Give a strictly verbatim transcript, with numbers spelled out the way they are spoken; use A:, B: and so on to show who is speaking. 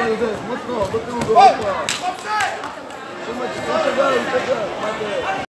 A: Józef, mocno, do tyłu go, opa. Trzymać, uciekaj, uciekaj, Maciek.